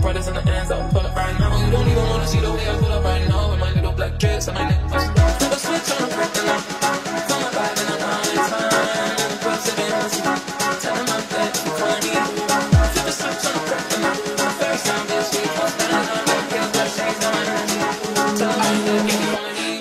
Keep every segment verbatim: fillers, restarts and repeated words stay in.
brothers in the ends, I'll pull up right now. You don't even wanna see the way I pull up right now. With my little black dress and my necklace. Flip a switch on the brick and I'm feel my vibe and I'm on in time. In the club sipping Hennessy, telling my bed to call me. Flip a switch on the brick and I'm the first time this week. I'm spending on my girls, but she's on energy. Tell me that you keep calling me.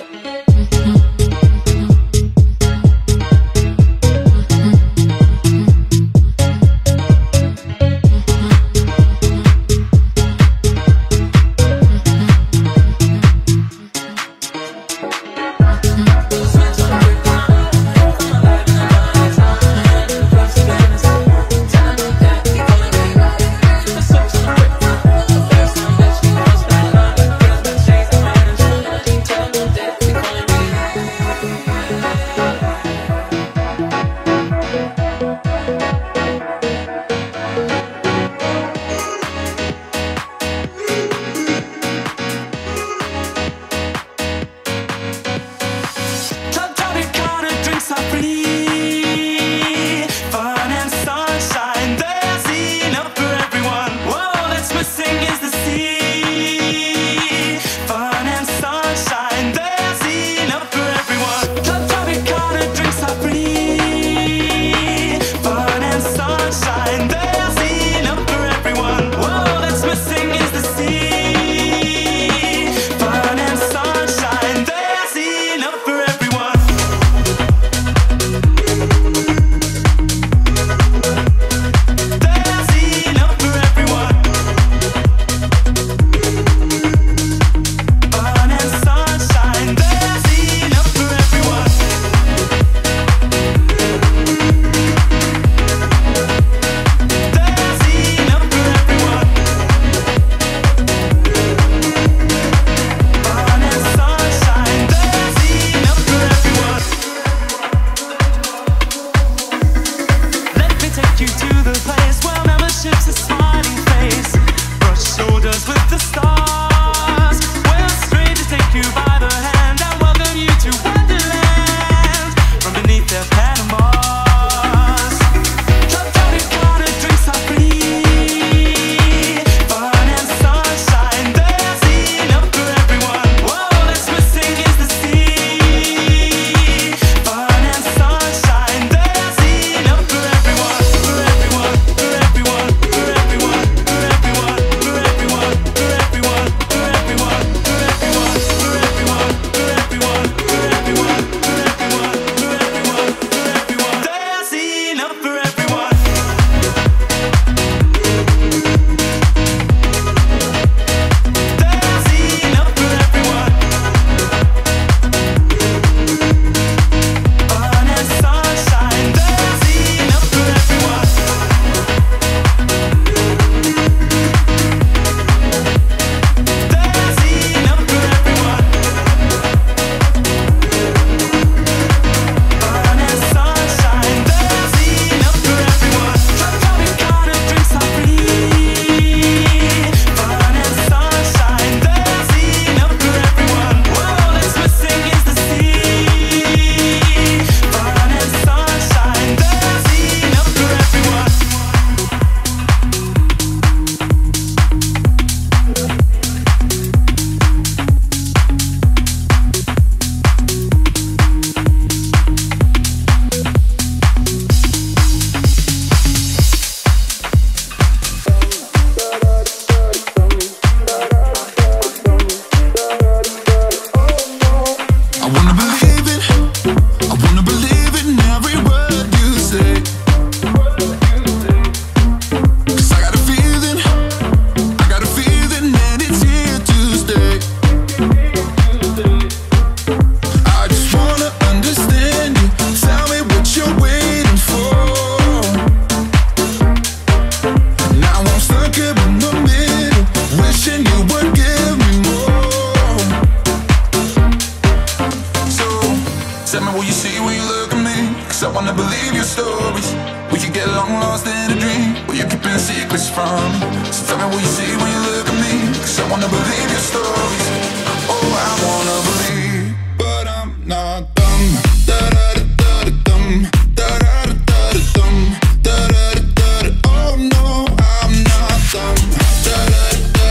Oh no, I'm not dumb.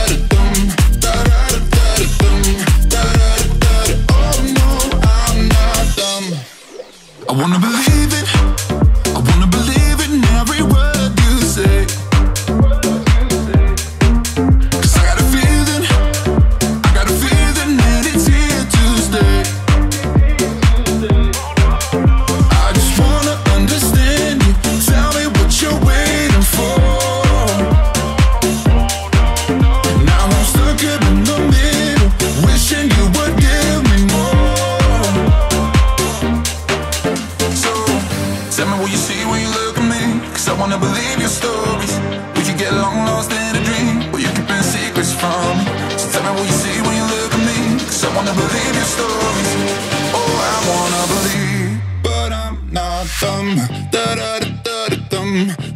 wanna believe your stories. We could get long lost in a dream, but you're keeping secrets from me. So tell me what you see when you look at me, 'cause I wanna believe your stories. Oh, I wanna believe, but I'm not dumb. Da da da da da dum.